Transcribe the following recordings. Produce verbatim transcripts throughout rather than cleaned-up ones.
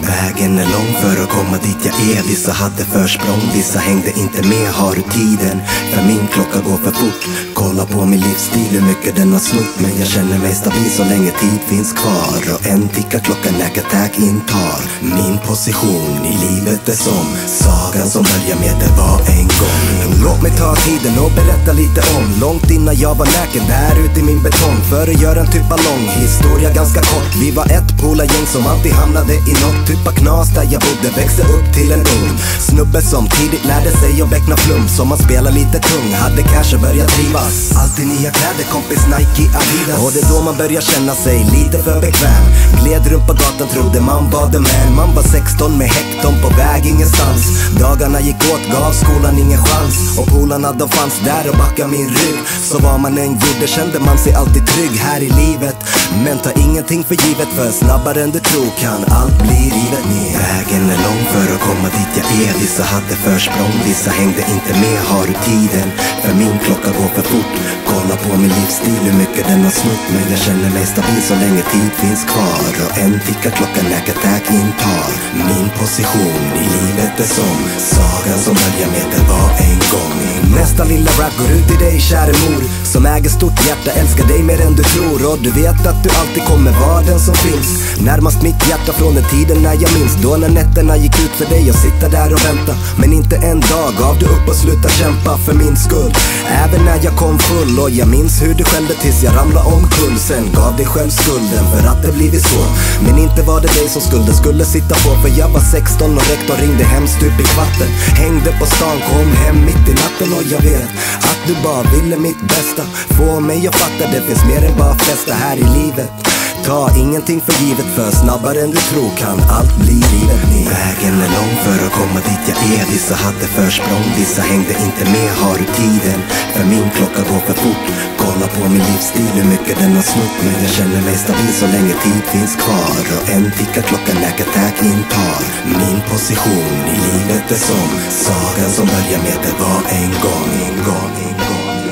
Vägen är lång för att komma dit jag är. Vissa hade försprång, vissa hängde inte med. Har du tiden? För min klocka går för fort. Kolla på min livsstil, hur mycket den har snott. Men jag känner mig stabil så länge tid finns kvar. Och en tickar klockan när attack intar. Min position i livet är som sagan som börjar med det var en gång. Låt mig ta tiden och berätta lite om långt innan jag var näken där ute i min betong. För att göra en typ av lång historia ganska kort. Vi var ett polargäng som alltid hamnade i något typ av knas där jag bodde. Växte upp till en ung snubbe som tidigt lärde sig att beckna flum. Som man spelar lite tung, hade cash och började trivas. Alltid nya kläder, kompis Nike, Adidas. Och det är då man börjar känna sig lite för bekväm. Gled runt på gatan, trodde man var the man. Man var sexton med hekton på väg ingenstans. Dagarna gick åt, gav skolan ingen chans. Och polarna de fanns där och backade min rygg. Så vad man än gjorde kände man sig alltid trygg här i livet. Men ta ingenting för givet, för snabbare än du tror kan allt bli rivet ner. Vägen är lång för att komma dit jag är. Vissa hade försprång, vissa hängde inte med. Har du tiden? För min klocka går för fort. Kolla på min livsstil, hur mycket den har snott. Men jag känner mig stabil så länge tid finns kvar. Och en tickar klockan när attack intar. Min position i livet är som sagan som börjar med det var en gång. Nästa lilla rap går ut till dig kära mor, som äger stort hjärta, älskar dig mer än du tror. Och du vet att du alltid kommer vara den som finns närmast mitt hjärta från den tiden när jag minns. Då när nätterna gick ut för dig och sitta där och vänta. Men inte en dag gav du upp och sluta kämpa för min skull. Även när jag kom full och jag minns hur du skällde tills jag ramlade omkull. Sen gav dig själv skulden för att det blivit så. Men inte var det dig som skulden skulle sitta på. För jag var sexton och rektor ringde hem stup i kvatten. Hängde på stan, kom hem mitt i natten. Och jag vet att du bara ville mitt bästa. Få mig att fatta det finns mer än bara festa här i livet. Ta ingenting för givet, för snabbare än du tror kan allt bli livet ner. Vägen är lång för att komma dit jag är. Vissa hade försprång, vissa hängde inte med. Har du tiden? För min klocka går för fort. Kolla på min livsstil, hur mycket den har snott. Men jag känner mig stabil så länge tid finns kvar. Och en tickar klockan när attack intar. Min position i livet är som sagan som börjar med det var en gång, en gång, en gång.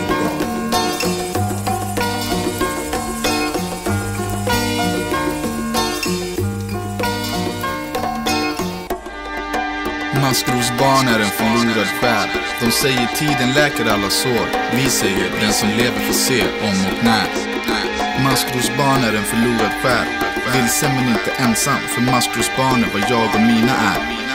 Maskrosbarn är en förlorad själ. De säger tiden läker alla sår. Vi säger den som lever får se om och när. Maskrosbarn är en förlorad själ. Vilsen men inte ensam. För maskrosbarn är vad jag och mina är.